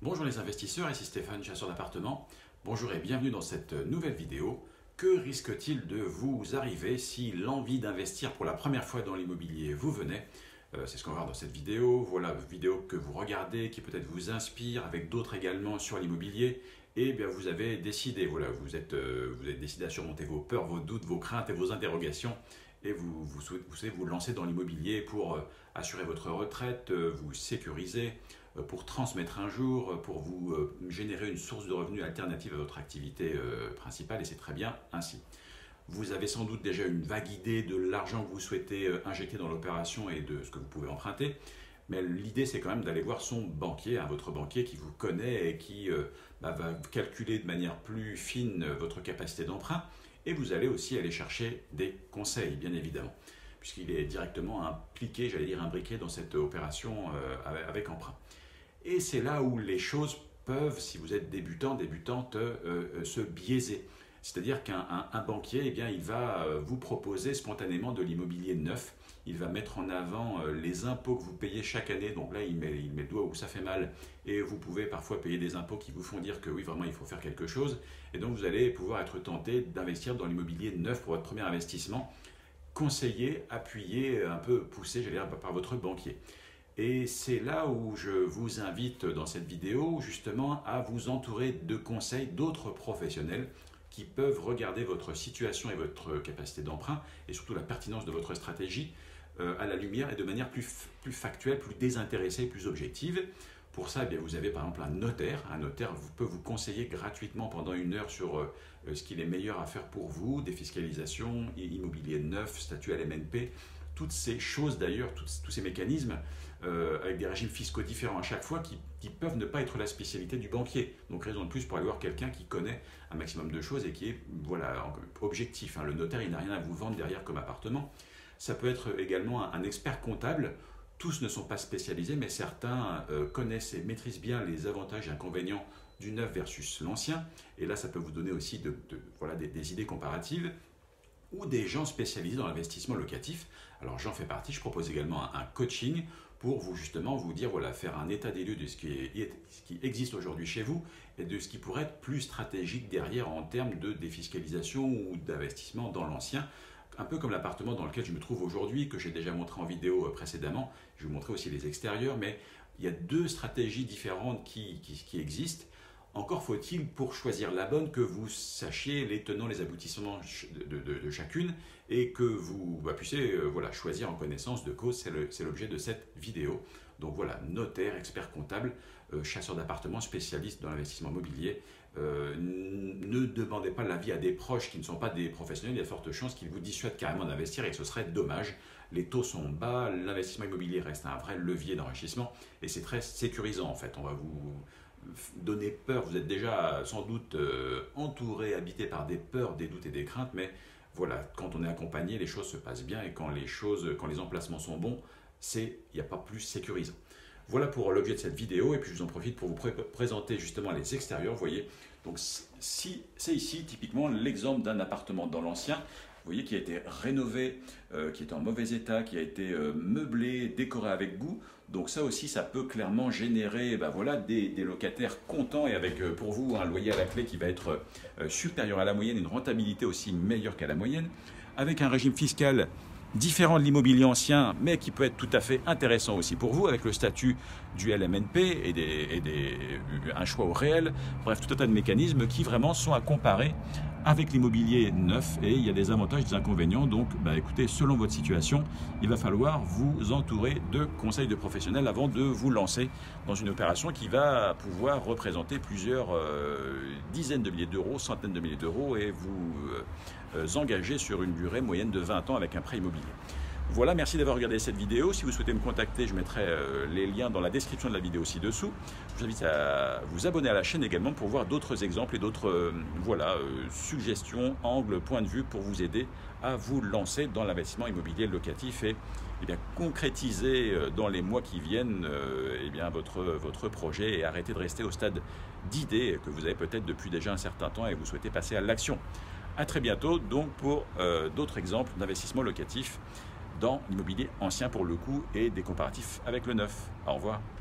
Bonjour les investisseurs, ici Stéphane, chasseur d'appartements. Bonjour et bienvenue dans cette nouvelle vidéo. Que risque-t-il de vous arriver si l'envie d'investir pour la première fois dans l'immobilier vous venait? C'est ce qu'on va voir dans cette vidéo. Voilà, vidéo que vous regardez, qui peut-être vous inspire, avec d'autres également sur l'immobilier. Et bien vous avez décidé, voilà, vous avez décidé à surmonter vos peurs, vos doutes, vos craintes et vos interrogations. Et vous souhaitez vous lancer dans l'immobilier pour assurer votre retraite, vous sécuriser, pour transmettre un jour, pour vous générer une source de revenus alternative à votre activité principale, et c'est très bien ainsi. Vous avez sans doute déjà une vague idée de l'argent que vous souhaitez injecter dans l'opération et de ce que vous pouvez emprunter, mais l'idée c'est quand même d'aller voir son banquier, votre banquier qui vous connaît et qui va calculer de manière plus fine votre capacité d'emprunt, et vous allez aussi aller chercher des conseils, bien évidemment, puisqu'il est directement impliqué, j'allais dire imbriqué dans cette opération avec emprunt. Et c'est là où les choses peuvent, si vous êtes débutant, débutante, se biaiser. C'est-à-dire qu'un banquier, eh bien, il va vous proposer spontanément de l'immobilier neuf. Il va mettre en avant les impôts que vous payez chaque année. Donc là, il met le doigt où ça fait mal. Et vous pouvez parfois payer des impôts qui vous font dire que oui, vraiment, il faut faire quelque chose. Et donc, vous allez pouvoir être tenté d'investir dans l'immobilier neuf pour votre premier investissement, conseillé, appuyé, un peu poussé, j'allais dire, par votre banquier. Et c'est là où je vous invite dans cette vidéo justement à vous entourer de conseils d'autres professionnels qui peuvent regarder votre situation et votre capacité d'emprunt et surtout la pertinence de votre stratégie à la lumière et de manière plus factuelle, plus désintéressée, plus objective. Pour ça, eh bien, vous avez par exemple un notaire. Un notaire peut vous conseiller gratuitement pendant 1 heure sur ce qu'il est meilleur à faire pour vous, défiscalisation, immobilier neuf, statut LMNP, toutes ces choses d'ailleurs, tous ces mécanismes avec des régimes fiscaux différents à chaque fois qui peuvent ne pas être la spécialité du banquier. Donc raison de plus pour aller voir quelqu'un qui connaît un maximum de choses et qui est voilà, objectif. Le notaire, il n'a rien à vous vendre derrière comme appartement. Ça peut être également un expert comptable. Tous ne sont pas spécialisés, mais certains connaissent et maîtrisent bien les avantages et inconvénients du neuf versus l'ancien. Et là, ça peut vous donner aussi voilà, des idées comparatives. Ou des gens spécialisés dans l'investissement locatif. Alors j'en fais partie, je propose également un coaching pour vous dire, voilà, faire un état des lieux de ce qui existe aujourd'hui chez vous et de ce qui pourrait être plus stratégique derrière en termes de défiscalisation ou d'investissement dans l'ancien. Un peu comme l'appartement dans lequel je me trouve aujourd'hui, que j'ai déjà montré en vidéo précédemment. Je vais vous montrer aussi les extérieurs, mais il y a 2 stratégies différentes qui existent. Encore faut-il, pour choisir la bonne, que vous sachiez les tenants, les aboutissements de chacune et que vous puissiez voilà, choisir en connaissance de cause. C'est l'objet de cette vidéo. Donc voilà, notaire, expert comptable, chasseur d'appartements, spécialiste dans l'investissement immobilier. Ne demandez pas l'avis à des proches qui ne sont pas des professionnels. Il y a de fortes chances qu'ils vous dissuadent carrément d'investir et que ce serait dommage. Les taux sont bas, l'investissement immobilier reste un vrai levier d'enrichissement et c'est très sécurisant en fait. On va vous donner peur, vous êtes déjà sans doute entouré, habité par des peurs, des doutes et des craintes, mais voilà, quand on est accompagné, les choses se passent bien et quand les emplacements sont bons, il n'y a pas plus sécurisant. Voilà pour l'objet de cette vidéo et puis je vous en profite pour vous présenter justement les extérieurs. Vous voyez, donc si c'est ici typiquement l'exemple d'un appartement dans l'ancien. Vous voyez, qui a été rénové, qui est en mauvais état, qui a été meublé, décoré avec goût. Donc ça aussi, ça peut clairement générer voilà, des locataires contents et avec pour vous un loyer à la clé qui va être supérieur à la moyenne, une rentabilité aussi meilleure qu'à la moyenne, avec un régime fiscal différent de l'immobilier ancien, mais qui peut être tout à fait intéressant aussi pour vous, avec le statut du LMNP et un choix au réel. Bref, tout un tas de mécanismes qui vraiment sont à comparer avec l'immobilier neuf et il y a des avantages et des inconvénients. Donc, écoutez, selon votre situation, il va falloir vous entourer de conseils de professionnels avant de vous lancer dans une opération qui va pouvoir représenter plusieurs dizaines de milliers d'euros, centaines de milliers d'euros et vous engager sur une durée moyenne de 20 ans avec un prêt immobilier. Voilà, merci d'avoir regardé cette vidéo. Si vous souhaitez me contacter, je mettrai les liens dans la description de la vidéo ci-dessous. Je vous invite à vous abonner à la chaîne également pour voir d'autres exemples et d'autres suggestions, angles, points de vue pour vous aider à vous lancer dans l'investissement immobilier locatif et concrétiser dans les mois qui viennent votre projet et arrêter de rester au stade d'idées que vous avez peut-être depuis déjà un certain temps et vous souhaitez passer à l'action. À très bientôt donc pour d'autres exemples d'investissement locatif dans l'immobilier ancien pour le coup et des comparatifs avec le neuf. Au revoir.